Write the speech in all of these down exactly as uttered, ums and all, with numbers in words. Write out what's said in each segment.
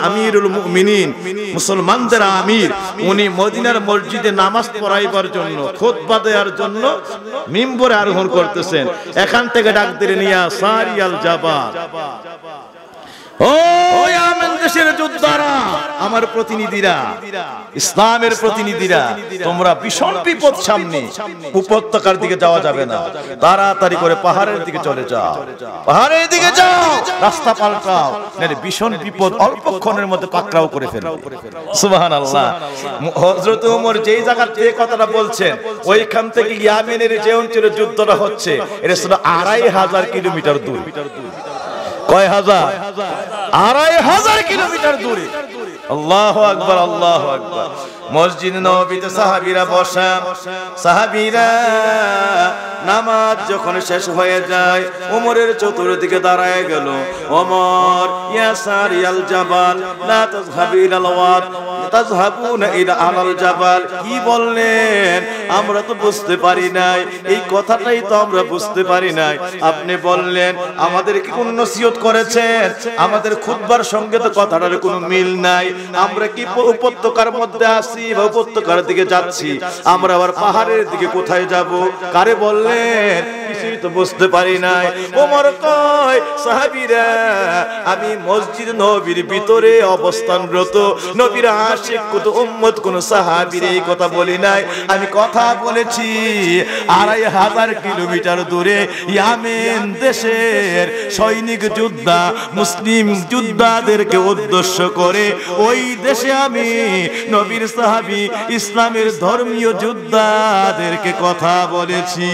আমিরুল মুমিনিন, মুসলমানদের আমির, উনি মদিনার মসজিদে নামাজ পড়াইবার জন্য, খুতবা দেওয়ার জন্য মিম্বরে আরোহণ করতেছেন। এখান থেকে ডাক দিলেন, ইয়া সারিয়াল জাবাল, ও ইয়ামেন দেশের যোদ্ধারা, আমার প্রতিনিধিরা, ইসলামের প্রতিনিধিরা, তোমরা ভীষণ বিপদ সামনে, উপত্যকার দিকে যাওয়া যাবে না, তাড়াতাড়ি করে পাহাড়ের দিকে চলে যাও, পাহাড়ের দিকে যাও, রাস্তা পাল্টাও, নাহলে ভীষণ বিপদ অল্পক্ষণের মধ্যে পাকড়াও করে ফেলবে। সুবহানাল্লাহ। হযরত ওমর যেই জায়গা থেকে কথাটা বলছেন, ওইখান থেকে ইয়ামেনের যে অঞ্চলে যুদ্ধটা হচ্ছে, এটা ছিল আড়াই হাজার কিলোমিটার দূর। কয় হাজার? আড়াই হাজার কিলোমিটার দূরে। আল্লাহু আকবার, আল্লাহু আকবার। মসজিদ নববীতে সাহাবীরা বসা, সাহাবীরা নামাজ যখন শেষ হয়ে যায়, ওমরের চতুর্দিকে দাঁড়ায় গেল। ওমর, ইয়া সারিয়াল জাবাল লা তাযহাবু ইলাল ওয়াদ তাযহাবুনা ইলা আলাল জাবাল, কি বললেন আমরা তো বুঝতে পারি নাই, এই কথাটাই তো আমরা বুঝতে পারি নাই। আপনি বললেন আমাদের কি কোন নসিহত করেছেন? আমাদের খুতবার সঙ্গে তো কথাটার কোনো মিল নাই। আমরা কি উপত্যকার মধ্যে আছি বা উপত্যকার দিকে যাচ্ছি? আমরা আবার পাহাড়ের দিকে কোথায় যাব? কারে বললেন? কিছুই তো বুঝতে পারি নাই। ওমর কয়, সাহাবীরা, আমি মসজিদ নববীর ভিতরে অবস্থানরত নবীর আশিক কত উম্মত কোন সাহাবীর এই কথা বলি নাই, আমি কথা বলেছি আড়াই হাজার কিলোমিটার দূরে ইয়ামেন দেশের সৈনিক যোদ্ধা, মুসলিম যোদ্ধাদেরকে উদ্দেশ্য করে ওই দেশে আমি নবীর সাহাবী, ইসলামের ধর্মীয় যোদ্ধাদেরকে কথা বলেছি।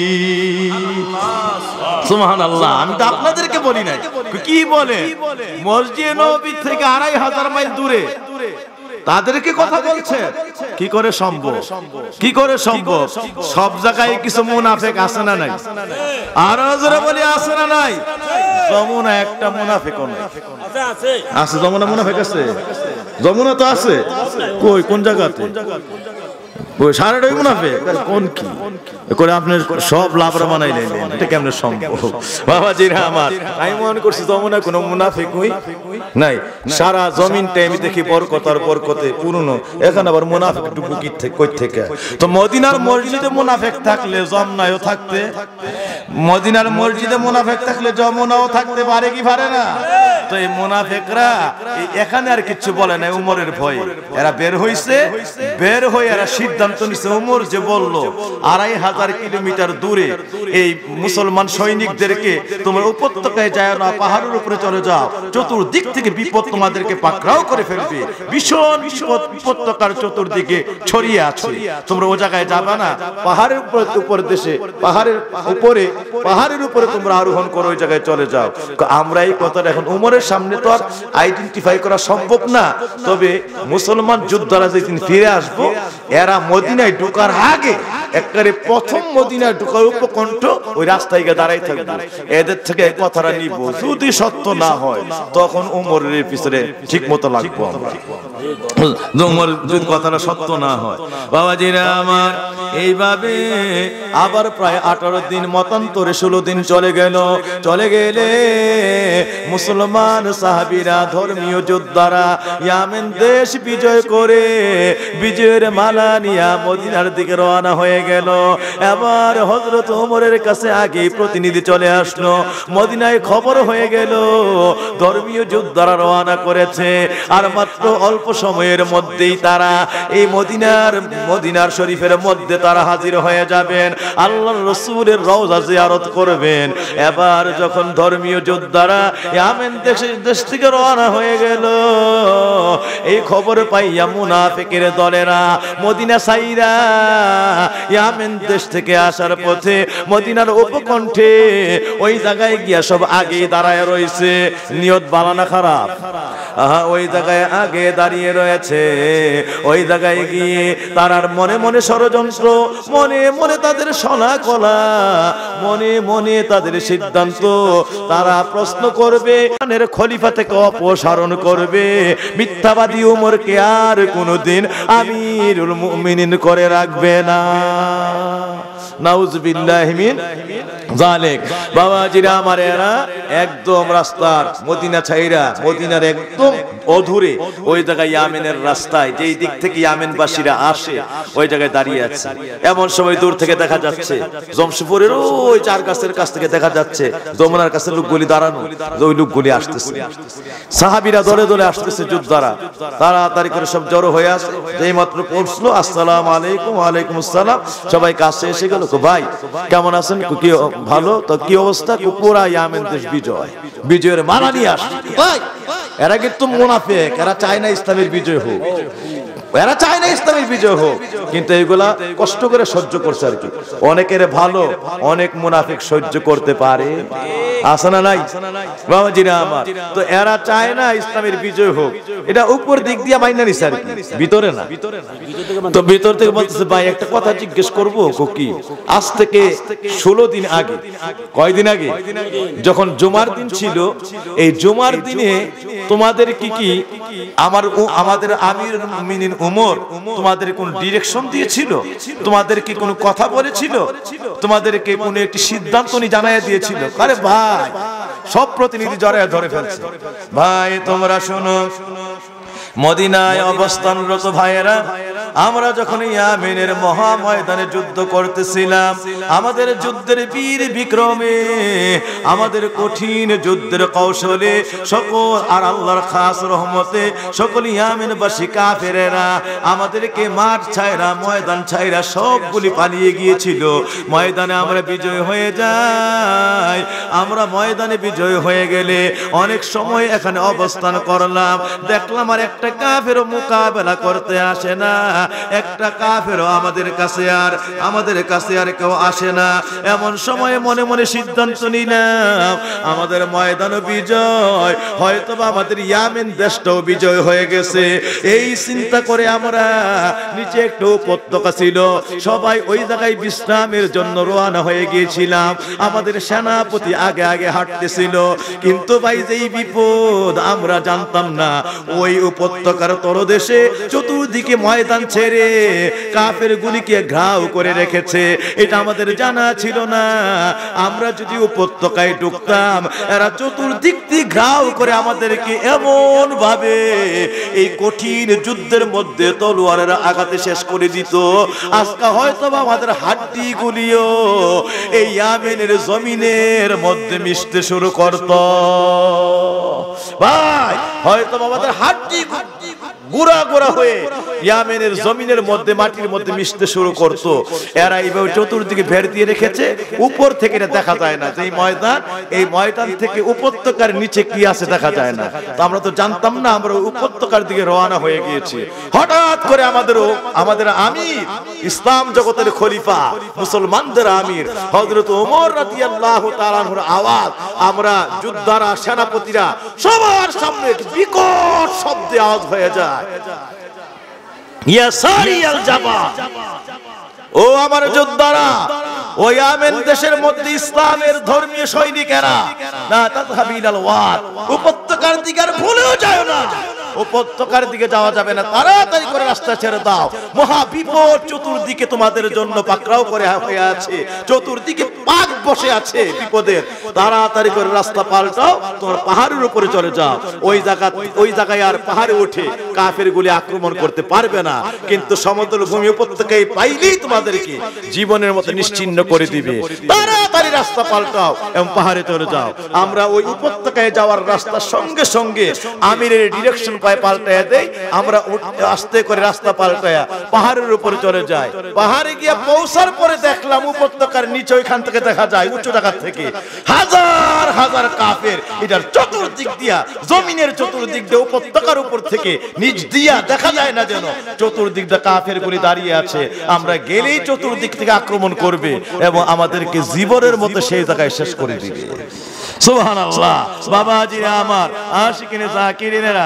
সুবহানাল্লাহ। আমি তো আপনাদেরকে বলি নাই। কি বলে? মসজিদ নববী থেকে আড়াই হাজার মাইল দূরে তাদেরকে কথা বলছে। কি করে সম্ভব? কি করে সম্ভব? সব জায়গায় কিছু মুনাফিক আছে না নাই? আর জোরে বলি, আছে না নাই? যমুনা একটা মুনাফিক নাই। আছে আছে, যমুনা মুনাফিক আছে। যমুনা তো আছে। কই, কোন জায়গাতে? ওই সারাটাই মুনাফিক। কোন কি করে আপনি সব লাভরা বানাইলেন? এটা কেমনে সম্ভব? বাবাজিরা আমার, আমি মনে করছি যমুনা কোনো মুনাফিক হই নাই। সারা জমিনটা আমি দেখি বরকত আর বরকতে পূর্ণ। এখন আবার মুনাফিক ডুবু কি থেকে কই থেকে? তো মদিনার মসজিদে মুনাফিক থাকলে যমুনায়ও থাকতে, মদিনার মসজিদে মুনাফিক থাকলে যমুনাও থাকতে পারে কি পারে না? তো এই মুনাফিকরা এখানে আর কিছু বলে না, উমরের ভয় এরা বের হইছে। বের হয়ে এরা সিদ্ধান্ত নিছে, উমর যে বলল আড়াই হাজার কিলোমিটার দূরে এই মুসলমান সৈনিকদেরকে তোমরা উপত্যকায় যায় না, পাহাড়ের উপরে চলে যাও, চতুর্দিক থেকে বিপদ তোমাদেরকে পাকড়াও করে ফেলবে, ভীষণ বিপদ উপত্যকার চতুর্দিকে ছড়িয়ে আছে, তোমরা ও জায়গায় যাবে না, পাহাড়ের উপরে উপর দেশে পাহাড়ের উপরে পাহাড়ের উপরে তোমরা আরোহণ করো, ওই জায়গায় চলে যাও। আমরা এই কথাটা এখন উমরের সামনে তো আর আইডেন্টিফাই করা সম্ভব না। তবে মুসলমান যোদ্ধারা যেদিন ফিরে আসবো, এরা মদিনায় ঢোকার আগে একবারে প্রথম মদিনায় ঢোকার উপকণ্ঠ ওই রাস্তায় গিয়ে দাঁড়াই থাকবে, এদের থেকে এই কথাটা নিব। যদি সত্য না হয় তখন উমরের পিছনে ঠিক মতো লাগবো আমরা। উমর যদি কথাটা সত্য না হয়, বাবাজিরা আমার, এইভাবে আবার প্রায় আঠারো দিন মতান্তরে ষোলো দিন চলে গেল। চলে গেলে মুসলমান সাহাবীরা, ধর্মীয় যোদ্ধারা ইয়ামেন দেশ বিজয় করে বিজয়ের মালা নিয়ে মদিনার দিকে রওনা হয়ে গেল। এবার হযরত ওমরের কাছে আগে প্রতিনিধি চলে আসলো। মদিনায় খবর হয়ে গেল ধর্মীয় যোদ্ধারা রওনা করেছে, আর মাত্র অল্প সময়ের মধ্যেই তারা এই মদিনার মদিনার শরীফের মধ্যে তারা হাজির হয়ে যাবেন, আল্লাহর রাসূলের রওজা জিয়ারত করবেন। এবার যখন ধর্মীয় যোদ্ধারা ইয়ামেন দেশ থেকে রওনা হয়ে গেল, এই খবর পাইয়া মুনাফিকের দলেরা মদিনা সাইরা ইয়ামেন দেশ থেকে আসার পথে মদিনার উপকণ্ঠে ওই জায়গায় গিয়া সব আগে দাঁড়ায় রয়েছে। নিয়ত বানানা খারাপ, আহা, ওই জায়গায় আগে দাঁড়িয়ে রয়েছে। ওই জায়গায় গিয়ে তারার মনে মনে ষড়যন্ত্র, মনে মনে তাদের শলা কলা, মনে মনে তাদের সিদ্ধান্ত। তারা প্রশ্ন করবে, খলিফা থেকে অপসারণ করবে, মিথ্যাবাদী উমরকে আর কোনদিন আমিরুল মুমিনিন করে রাখবে না। নাউযুবিল্লাহি মিন যালিক। বাবাজিরা আমার, এরা একদম রাস্তার মদিনা ছাইরা মদিনার একদম অধুরে ওই জায়গায় ইয়ামেনের রাস্তায়, যেই দিক থেকে ইয়ামেনবাসীরা আসে ওই জায়গায় দাঁড়িয়ে আছে। এমন সময় দূর থেকে দেখা যাচ্ছে জমশেদপুরের ওই চার গাছের কাছ থেকে দেখা যাচ্ছে যমুনার কাছে লোকগুলি দাঁড়ানো, ওই লোকগুলি আসতেছে। সাহাবীরা দলে দলে আসতেছে যোদ্ধারা, তাড়াতাড়ি করে সব জড়ো হয়ে আসে। যেই মাত্র পৌঁছলো, আসসালামু আলাইকুম। ওয়ালাইকুম আসসালাম। সবাই কাছে এসে গেল, ভাই কেমন আছেন? কি ভালো। তো কি অবস্থা? পুরা ইয়ামেন দেশ বিজয়, বিজয়ের মালা নিয়ে আসছে। ভাই এরা কিন্তু মুনাফিক, এরা চায় না ইসলামের বিজয় হোক, এরা চায় না ইসলামের বিজয় হোক, কিন্তু এইগুলা কষ্ট করে সহ্য করছে আর কি। অনেকের ভালো, অনেক মুনাফিক সহ্য করতে পারে, আছে না নাই বাবাজিরা আমার? তো এরা চায় না ইসলামের বিজয় হোক, এটা উপর দিক দিয়ে মাইনা নিছে আর কি, ভিতরে না। তো ভিতর থেকে বলতেছে, ভাই একটা কথা জিজ্ঞেস করবো। কি? আজ থেকে ষোলো দিন আগে, কয়দিন আগে যখন জুমার দিন ছিল, এই জুমার দিনে তোমাদের কি কি আমার আমাদের আমির মুমিনিন উমর তোমাদের কোন ডিরেকশন দিয়েছিল? তোমাদের কি কোনো কথা বলেছিল? তোমাদেরকে কোনো একটি সিদ্ধান্ত নি জানাইয়া দিয়েছিল? আরে ভাই, সব প্রতিনিধি জড়ায় ধরে ফেলছে। ভাই তোমরা শোনো, মদিনায় অবস্থানরত ভাইয়েরা, আমরা যখন ইয়ামেনের মহা ময়দানে যুদ্ধ করতেছিলাম, আমাদের যুদ্ধের বীর বিক্রমে, আমাদের কঠিন যুদ্ধের কৌশলে সকল আর আল্লাহর খাস রহমতে সকল ইয়ামেনবাসী কাফেরেরা আমাদেরকে মাঠ ছাইরা ময়দান ছাইরা সবগুলি পালিয়ে গিয়েছিল। ময়দানে আমরা বিজয় হয়ে যাই। আমরা ময়দানে বিজয় হয়ে গেলে অনেক সময় এখানে অবস্থান করলাম, দেখলাম আর একটা কাফেরও মোকাবেলা করতে আসে না, একটা কাফেরও আমাদের কাছে আর আমাদের কাছে আর কেউ আসে না। এমন সময়ে মনে মনে সিদ্ধান্ত নিলাম, আমাদের ময়দানও বিজয়, হয়তোবা আমাদের ইয়ামেন দেশটাও বিজয় হয়ে গেছে। এই চিন্তা করে আমরা নিচে একটু উপত্যকা ছিল, সবাই ওই জায়গায় বিশ্রামের জন্য রওনা হয়ে গিয়েছিলাম। আমাদের সেনাপতি আগে আগে হাঁটতেছিল, কিন্তু ভাই যেই বিপদ আমরা জানতাম না, ওই উপত্যকার তলদেশে চতুর্দিকে ময়দান ছেড়ে কাফের গুলিকে ঘাও করে রেখেছে, এটা আমাদের জানা ছিল না। আমরা যদি উপত্যকায় ঢুকতাম, এরা চতুর্দিক দিয়ে ঘাও করে আমাদেরকে এমন ভাবে এই কঠিন যুদ্ধের মধ্যে তলোয়ারের আঘাতে শেষ করে দিত, আজকে হয়তো আমাদের হাড্ডি গুলিও এই ইয়ামেনের জমিনের মধ্যে মিশতে শুরু করত। ভাই হয়তো আমাদের হাড্ডি গুড়া গুড়া হয়ে ইয়ামেনের জমিনের মধ্যে মাটির মধ্যে মিশতে শুরু করতো। এরা এইভাবে চতুর্দিকে ভেড় দিয়ে রেখেছে, উপর থেকে এটা দেখা যায় না। যে ময়দান, এই ময়দান থেকে উপত্যকার নিচে কি আছে দেখা যায় না। তো আমরা তো জানতাম না, আমরা উপত্যকার দিকে রওনা হয়ে গিয়েছি। হঠাৎ করে আমাদেরও আমাদের আমির, ইসলাম জগতের খলিফা, মুসলমানদের আমির হযরত ওমর রাদিয়াল্লাহু তাআলা আনহুর আওয়াজ আমরা যোদ্ধারা, সেনাপতিরা সবার সামনে বিকট শব্দে আওয়াজ হয়ে যায়, ইয়া সারিয়াল জামা, ও আমার যোদ্ধারা, ও ইয়ামেন দেশের মধ্যে ইসলামের ধর্মীয় সৈনিকেরা, না তাযহাবিলাল ওয়াদ, উপত্যকার দিকে আর ভুলেও যায় না, উপত্যকার দিকে যাওয়া যাবে না, তাড়াতাড়ি করে রাস্তা ছেড়ে দাও। মহা বিপদ চতুর্দিকে তোমাদের জন্য পাকড়াও করে হয়ে আছে, চতুর্দিকে পাক বসে আছে বিপদের, তাড়াতাড়ি করে রাস্তা পাল্টাও, তোমার পাহাড়ের উপরে চলে যাও। ওই জায়গা ওই জায়গায় আর পাহাড়ে উঠে কাফের গুলি আক্রমণ করতে পারবে না, কিন্তু সমতল ভূমি উপত্যকায় পাইলেই তোমাদেরকে জীবনের মতো নিশ্চিহ্ন করে দিবে। তাড়াতাড়ি রাস্তা পাল্টাও এবং পাহাড়ে চলে যাও। আমরা ওই উপত্যকায় যাওয়ার রাস্তার সঙ্গে সঙ্গে আমিরের ডিরেকশন পায়ে পাল্টায়া দেই, আমরা আস্তে করে রাস্তা পাল্টায়া পাহাড়ের উপরে চলে যাই। পাহাড়ে গিয়ে পৌঁছার পরে দেখলাম উপত্যকার নিচে ওইখান থেকে দেখা যায় উঁচু জায়গা থেকে হাজার হাজার কাফের, এটার চতুর্দিক দিয়া, জমিনের চতুর্দিক দিয়ে, উপত্যকার উপর থেকে নিচ দিয়া দেখা যায় না যেন চতুর্দিক দিয়ে কাফের গুলি দাঁড়িয়ে আছে। আমরা গেলেই চতুর্দিক থেকে আক্রমণ করবে এবং আমাদেরকে জীবনের মতো সেই জায়গায় শেষ করে দিবে। সুবহানাল্লাহ। বাবাজিরা আমার, আশিকিনে জাকিরিনেরা,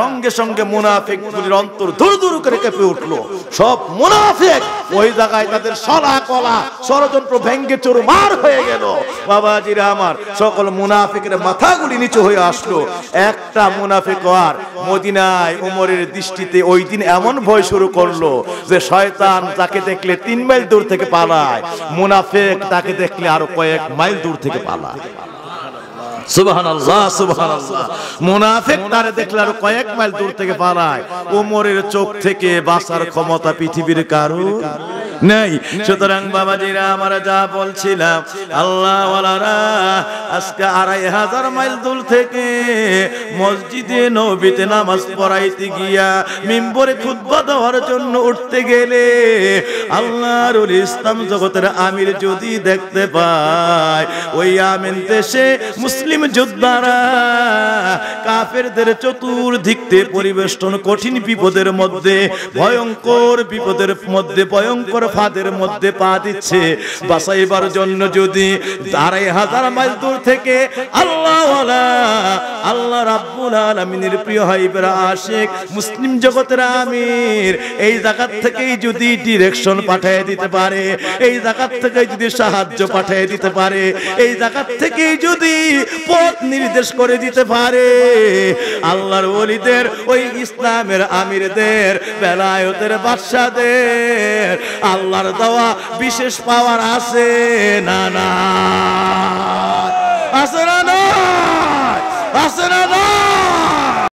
সঙ্গে সঙ্গে মুনাফিকগুলির অন্তর দূর দূর করে কেঁপে উঠলো। সব মুনাফিক ওই জায়গায় তাদের সলা কলা ষড়যন্ত্র ভেঙ্গে চুরমার হয়ে গেল। বাবাজিরা আমার, সকল মুনাফিকের মাথাগুলি নিচু হয়ে আসলো। একটা মুনাফিক আর মদিনায় ওমরের দৃষ্টিতে ওই দিন এমন ভয় শুরু করলো যে শয়তান তাকে দেখলে তিন মাইল দূর থেকে পালায়, মুনাফিক তাকে দেখলে আরো কয়েক মাইল দূর থেকে পালায়। সুবহানাল্লাহ সুবহানাল্লাহ। মুনাফিক তারে দেখলে আরো কয়েক মাইল দূর থেকে পালায়। ওমরের চোখ থেকে বাঁচার ক্ষমতা পৃথিবীর কারো নেই। সুতরাং বাবাজিরা আমরা যা বলছিলাম, আল্লাহ ওয়ালারা আজকে আড়াই হাজার মাইল দূর থেকে মসজিদে নববীতে নামাজ পড়াইতে গিয়া মিম্বরে খুতবা দেওয়ার জন্য উঠতে গেলে আল্লাহর ওলি ইসলাম জগতের আমির যদি দেখতে পায়, ওই আমিন দেশে মুসলিম যোদ্ধারা কাফেরদের চতুর্দিকে পরিবেষ্টন কঠিন বিপদের মধ্যে, ভয়ঙ্কর বিপদের মধ্যে, ভয়ঙ্কর ফাঁদের মধ্যে পা দিচ্ছে, বাঁচাইবার জন্য যদি আড়াই হাজার মাইল দূর থেকে আল্লাহ আল্লাহ রাব্বুল আলামিনের প্রিয় হাবিবেরা আশিক মুসলিম জগতের আমির এই জায়গা থেকেই যদি ডিরেকশন পাঠিয়ে দিতে পারে, এই জায়গা থেকে যদি সাহায্য পাঠিয়ে দিতে পারে, এই জায়গা থেকেই যদি পথ নির্দেশ করে দিতে পারে, আল্লাহর ওলিদের ওই ইসলামের আমিরদের বেলায়েতের বাদশাদের আল্লাহর দেওয়া বিশেষ পাওয়ার আছে না না আছে